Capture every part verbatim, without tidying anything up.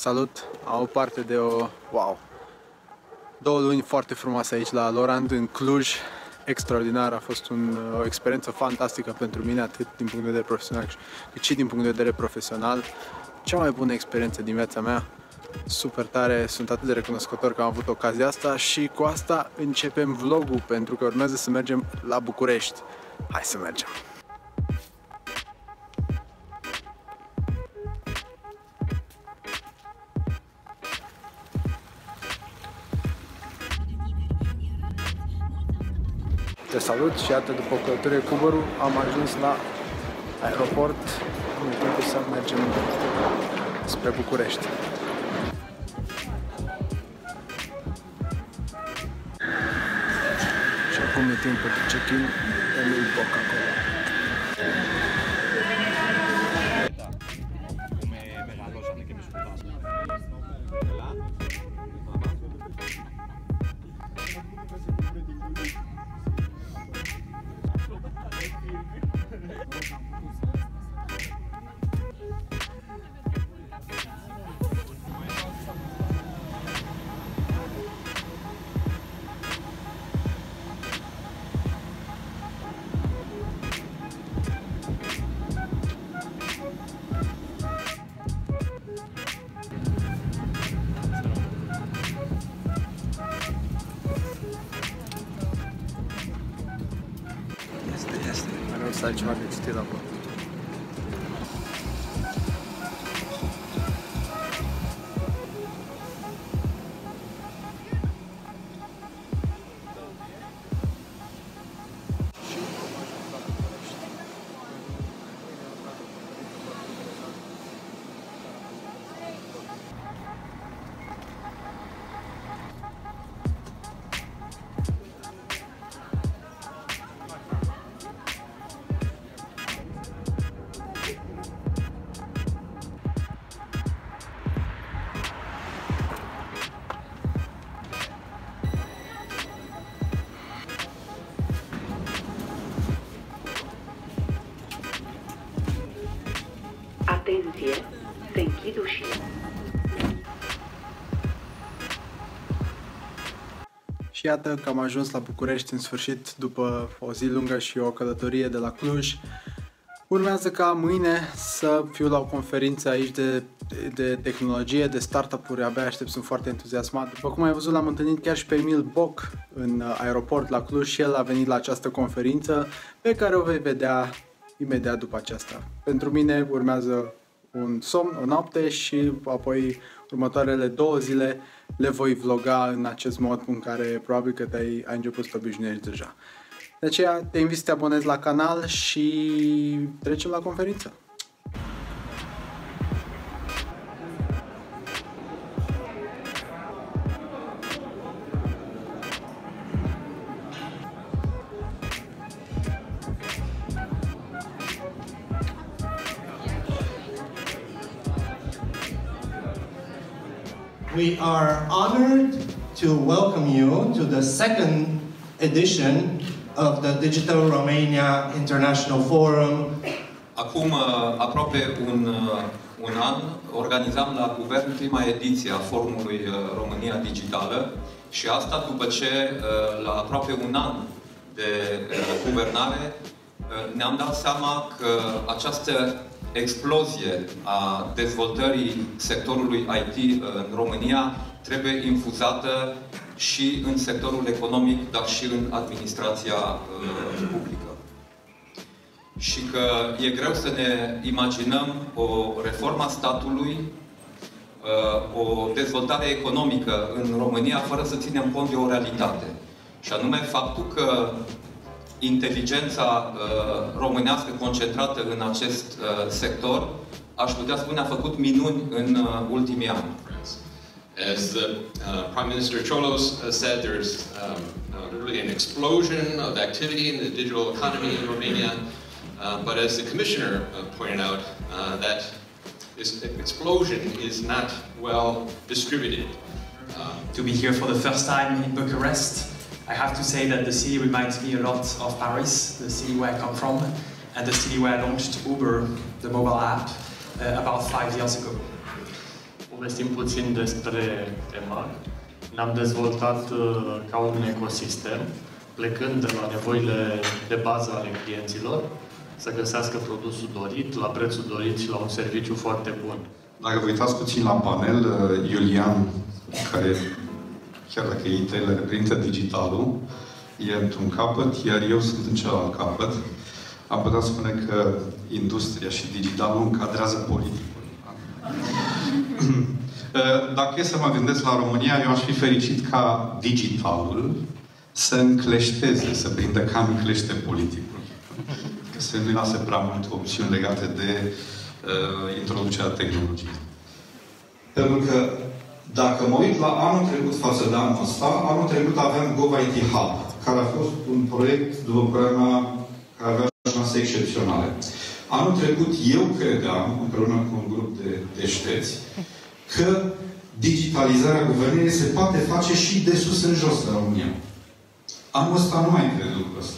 Salut! Am o parte de o... wow! Două luni foarte frumoase aici la Lorand, în Cluj. Extraordinar, a fost un, o experiență fantastică pentru mine, atât din punct de vedere profesional cât și din punct de vedere profesional. Cea mai bună experiență din viața mea. Super tare, sunt atât de recunoscător că am avut ocazia asta și cu asta începem vlogul, pentru că urmează să mergem la București. Hai să mergem! Te salut și iată, după o călătorie cu Uber-ul, am ajuns la aeroport. Acum e timpul să mergem spre București. Și acum e timpul de check-in, Emil Boc acolo. Vreau să ai ceva de citit acolo. Atenție, se închid ușile. Și iată că am ajuns la București în sfârșit, după o zi lungă și o călătorie de la Cluj. Urmează ca mâine să fiu la o conferință aici de, de, de tehnologie, de startup-uri, abia aștept, sunt foarte entuziasmat. După cum ai văzut, l-am întâlnit chiar și pe Emil Boc în aeroport la Cluj și el a venit la această conferință pe care o vei vedea imediat după aceasta. Pentru mine urmează un somn, o noapte și apoi următoarele două zile le voi vloga în acest mod în care probabil că te-ai ai început să te obișnuiești deja. De aceea te invit să te abonezi la canal și trecem la conferință. We are honored to welcome you to the second edition of the Digital Romania International Forum. Acum aproape un, un an organizam la Guvern prima ediție a Forumului România Digitală și asta după ce la aproape un an de guvernare ne-am dat seama că această explozie a dezvoltării sectorului I T în România trebuie infuzată și în sectorul economic, dar și în administrația uh, publică. Și că e greu să ne imaginăm o reformă a statului, uh, o dezvoltare economică în România, fără să ținem cont de o realitate. Și anume faptul că inteligența uh, românească concentrată în acest uh, sector, aș putea spune, a făcut minuni în uh, ultimii ani. As the uh, Prime Minister Cholos uh, said, there's um, uh, really an explosion of activity in the digital economy in Romania. Uh, but as the Commissioner uh, pointed out, uh, that this explosion is not well distributed. Uh, to be here for the first time in Bucharest, I have to say that the city reminds me a lot of Paris, the city where I come from, and the city where I launched Uber, the mobile app, uh, about five years ago. povestim puțin despre EMAG. Ne-am dezvoltat ca un ecosistem, plecând de la nevoile de bază ale clienților, să găsească produsul dorit, la prețul dorit și la un serviciu foarte bun. Dacă vă uitați puțin la panel, Iulian, care, chiar dacă e I T, le reprezintă digitalul, e într-un capăt, iar eu sunt în celălalt capăt. Am putea spune că industria și digitalul încadrează politicul. Dacă e să mă gândesc la România, eu aș fi fericit ca digitalul să încleșteze, să prindă ca înclește politicul. Că să nu lasă prea multe opțiuni legate de uh, introducerea tehnologiei. Pentru că dacă mă uit la anul trecut față de anul ăsta, anul trecut aveam GovIT Hub, care a fost un proiect, după părerea mea, care avea șanse excepționale. Anul trecut eu credeam, împreună cu un grup de deșteți, că digitalizarea guvernării se poate face și de sus în jos în România. Anul ăsta nu mai cred lucrul ăsta.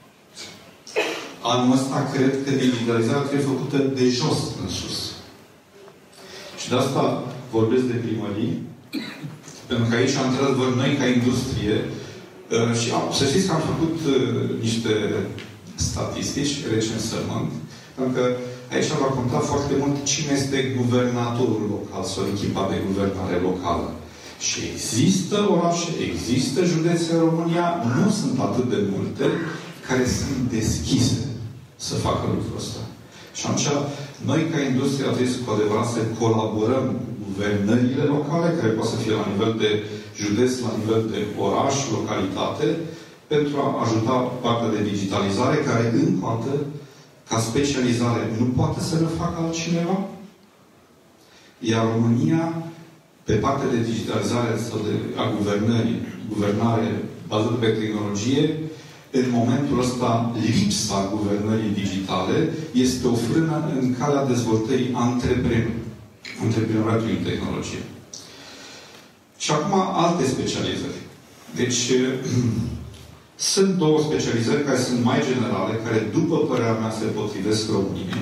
Anul ăsta cred că digitalizarea trebuie făcută de jos în sus. Și de asta vorbesc de primării, pentru că aici, într-adevăr, noi, ca industrie, și să știți că am făcut niște statistici, recensământ, pentru că aici va conta foarte mult cine este guvernatorul local sau echipa de guvernare locală. Și există orașe, există județe în România, nu sunt atât de multe, care sunt deschise să facă lucrul ăsta. Și atunci, noi ca industrie trebuie să, cu adevărat, să colaborăm cu guvernările locale, care poate să fie la nivel de județ, la nivel de oraș, localitate, pentru a ajuta partea de digitalizare, care încă o dată, ca specializare, nu poate să le facă altcineva. Iar România, pe partea de digitalizare sau de, a guvernării, guvernare bazată pe tehnologie, în momentul ăsta, lipsa guvernării digitale este o frână în calea dezvoltării antrepren antreprenoriatului în tehnologie. Și acum alte specializări. Deci, sunt două specializări care sunt mai generale, care, după părerea mea, se potrivesc României.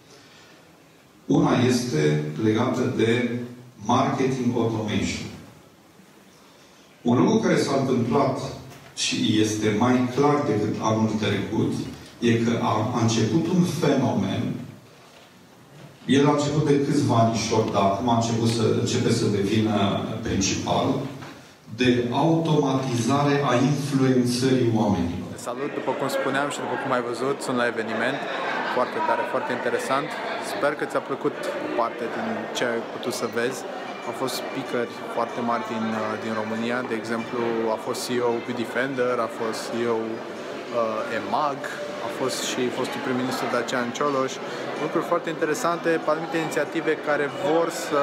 Una este legată de marketing automation. Un lucru care s-a întâmplat și este mai clar decât anul trecut, e că a, a început un fenomen. El a început de câțiva anișori, dar acum a început să începe să devină principal, de automatizare a influențării oamenilor. Salut, după cum spuneam și după cum ai văzut, sunt la eveniment foarte tare, foarte interesant. Sper că ți-a plăcut o parte din ce ai putut să vezi. Au fost speakeri foarte mari din, din România, de exemplu a fost C E O Bitdefender, a fost C E O uh, EMAG, a fost și fostul prim-ministru Dacian Cioloș. Lucruri foarte interesante, anumite inițiative care vor să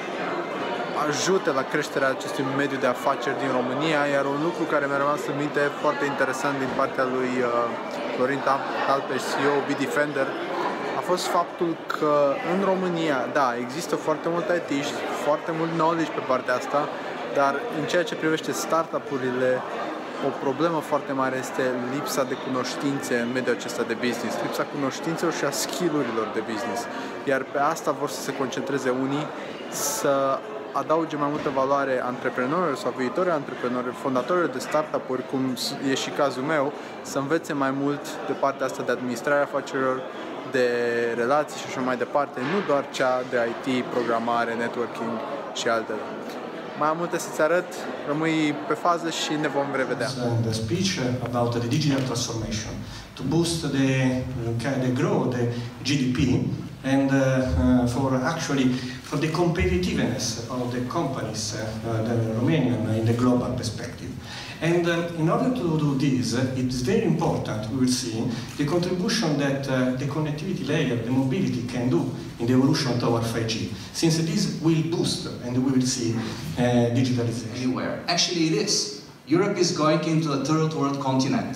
ajute la creșterea acestui mediu de afaceri din România, iar un lucru care mi-a rămas în minte foarte interesant din partea lui uh, Florin Talpeș, C E O Bitdefender, a fost faptul că în România, da, există foarte mult I T-ști, foarte mult knowledge pe partea asta, dar în ceea ce privește startup-urile, o problemă foarte mare este lipsa de cunoștințe în mediul acesta de business, lipsa cunoștințelor și a skill-urilor de business. Iar pe asta vor să se concentreze unii, să adauge mai multă valoare antreprenorilor sau viitorii antreprenori, fondatorilor de startup-uri, cum e și cazul meu, să învețe mai mult de partea asta de administrare afacerilor, de relații și așa mai departe, nu doar cea de I T, programare, networking și altele. Mai am multe să-ți arăt, rămâi pe fază și ne vom revedea. The speech about the digital transformation to boost the, the growth, the G D P, and uh, uh, for actually for the competitiveness of the companies, uh, the Romanian in the global perspective. And uh, in order to do this, uh, it's very important, we will see, the contribution that uh, the connectivity layer, the mobility can do in the evolution toward five G, since this will boost, and we will see, uh, digitalization. Anywhere. Actually, it is. Europe is going into a third world continent.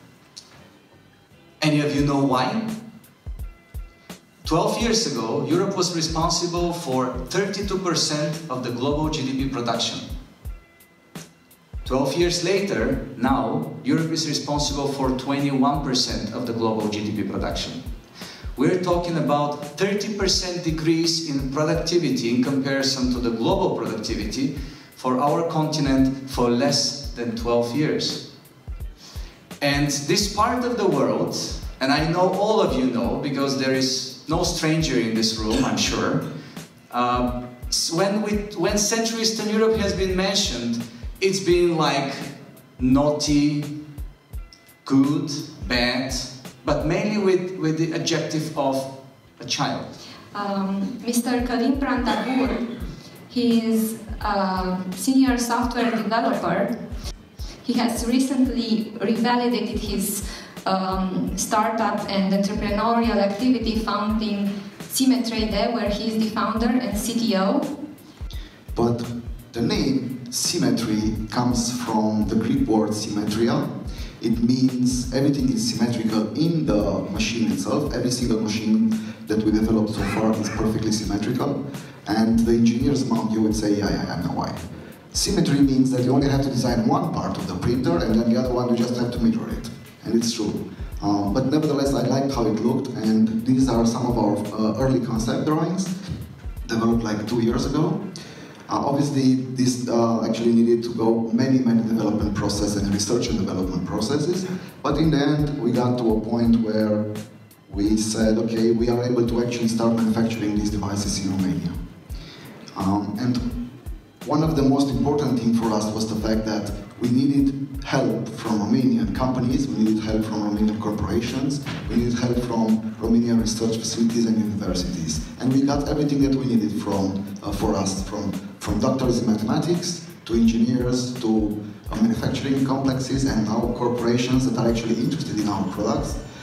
Any of you know why? twelve years ago, Europe was responsible for thirty-two percent of the global G D P production. twelve years later, now, Europe is responsible for twenty-one percent of the global G D P production. we're talking about thirty percent decrease in productivity in comparison to the global productivity for our continent for less than twelve years. And this part of the world, and I know all of you know, because there is no stranger in this room, I'm sure, uh, when, we, when Central Eastern Europe has been mentioned, it's been like naughty, good, bad, but mainly with, with the adjective of a child. Um, Mister Karim Prantabur, he is a senior software developer. He has recently revalidated his um, startup and entrepreneurial activity founding Simetrade, where he is the founder and C T O. But the name symmetry comes from the Greek word symmetria. It means everything is symmetrical in the machine itself. Every single machine that we developed so far is perfectly symmetrical. And the engineers among you would say, yeah, yeah, I know why. Symmetry means that you only have to design one part of the printer, and then the other one you just have to mirror it. And it's true. Um, but nevertheless, I liked how it looked, and these are some of our uh, early concept drawings, developed like two years ago. Uh, obviously, this uh, actually needed to go many, many development processes and research and development processes, but in the end, we got to a point where we said, okay, we are able to actually start manufacturing these devices in Romania. Um, and one of the most important things for us was the fact that we needed help from Romanian companies, we needed help from Romanian corporations, we needed help from Romanian research facilities and universities. And we got everything that we needed from, uh, for us, from, from doctors in mathematics, to engineers, to uh, manufacturing complexes, and now corporations that are actually interested in our products.